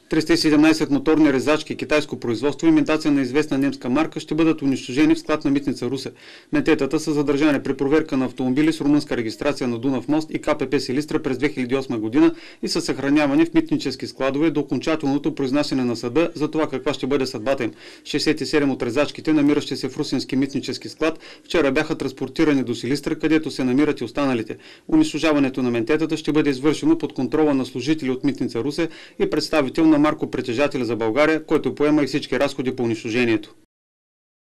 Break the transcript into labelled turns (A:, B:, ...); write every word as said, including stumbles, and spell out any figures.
A: триста и седемнадесет моторни резачки китайско производство, имитация на известна немска марка, ще бъдат унищожени в склад на митница Русе. Мететата са задържани при проверка на автомобили с румънска регистрация на Дунав мост и КПП Силистра през две хиляди и осма година и са съхранявани в митнически складове до окончателното произнасяне на съда за това каква ще бъде съдбата им. шестдесет и седем от резачките, намиращи се в русински митнически склад, вчера бяха транспортирани до Силистра, където се намират и останалите. Унищожаването на мететата ще бъде извършено под контрола на служители от митница Русе и представител на маркопритежателя за България, който поема и всички разходи по унищожението.